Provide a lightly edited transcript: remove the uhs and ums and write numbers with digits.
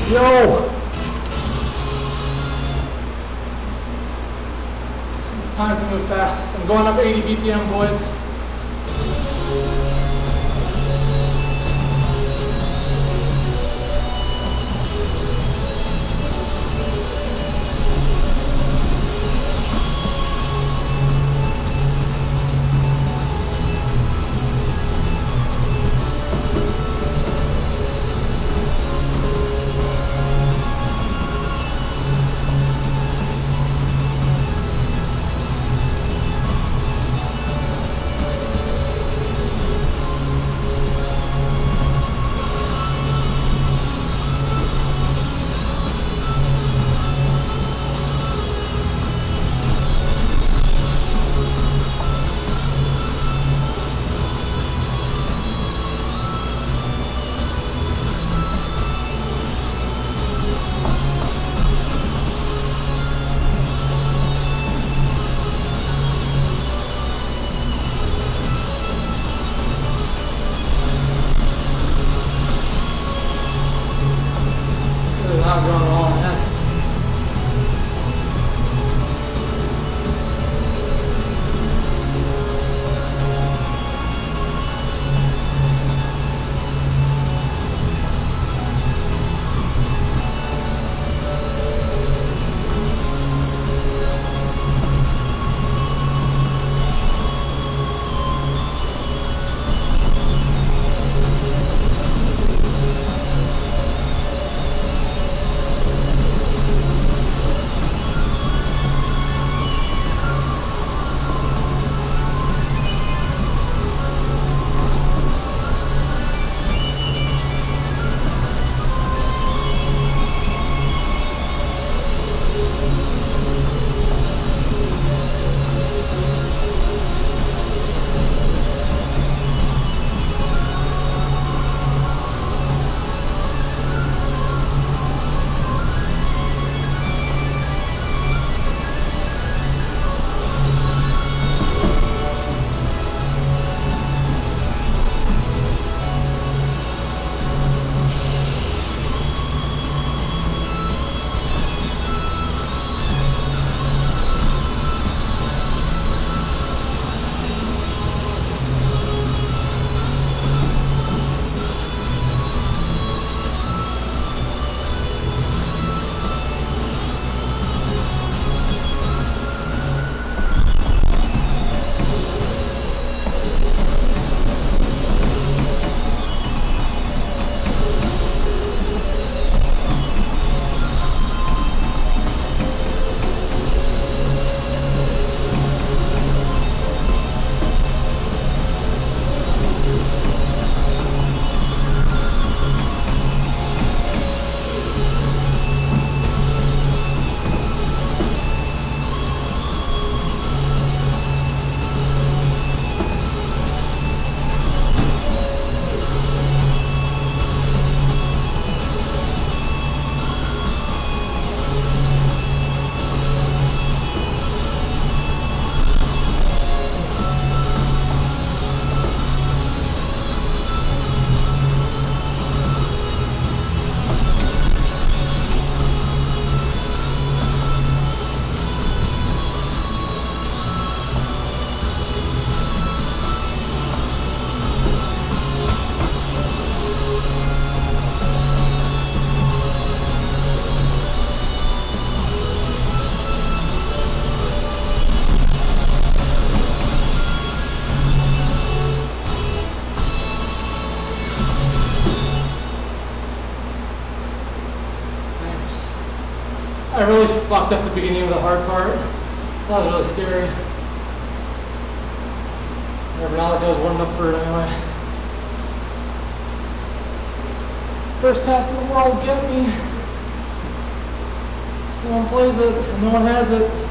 Yo! It's time to move fast. I'm going up 80 BPM, boys. Not going wrong, man. I really fucked up the beginning of the hard part. That was really scary. But not like I was warming up for it anyway. First pass in the world, get me. No one plays it, and no one has it.